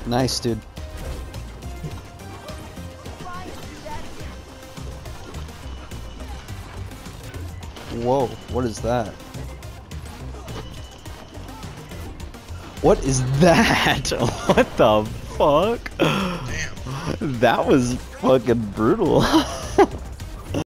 Nice, dude. Whoa, what is that? What is that? What the fuck? Damn. That was fucking brutal.